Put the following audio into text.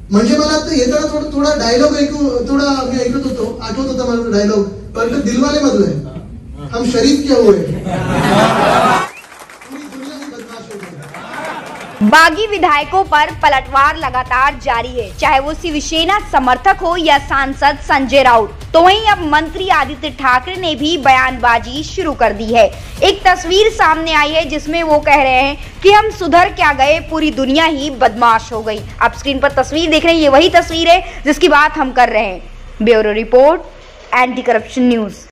म्हणजे मला आता येताना थोडा डायलॉग थोडा मी ऐकत होतो, आठवत होता मला डायलॉग, पण दिलवाले मधला आहे, हम शरीफ क्या हुए। बागी विधायकों पर पलटवार लगातार जारी है, चाहे वो शिवसेना समर्थक हो या सांसद संजय राउत। तो वहीं अब मंत्री आदित्य ठाकरे ने भी बयानबाजी शुरू कर दी है। एक तस्वीर सामने आई है जिसमें वो कह रहे हैं कि हम सुधर क्या गए, पूरी दुनिया ही बदमाश हो गई। आप स्क्रीन पर तस्वीर देख रहे हैं, ये वही तस्वीर है जिसकी बात हम कर रहे हैं। Bureau report, anti corruption news.